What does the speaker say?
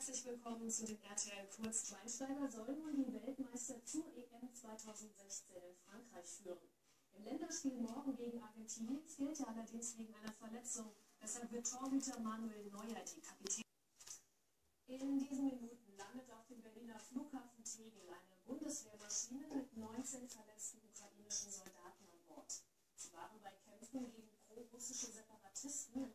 herzlich willkommen zu den RTL Kurz. Schweinsteiger soll nun die Weltmeister zur EM 2016 in Frankreich führen. Im Länderspiel morgen gegen Argentinien fehlt er allerdings wegen einer Verletzung. Deshalb wird Torhüter Manuel Neuer die Kapitän. In diesen Minuten landet auf dem Berliner Flughafen Tegel eine Bundeswehrmaschine mit 19 verletzten ukrainischen Soldaten an Bord. Sie waren bei Kämpfen gegen pro-russische Separatisten im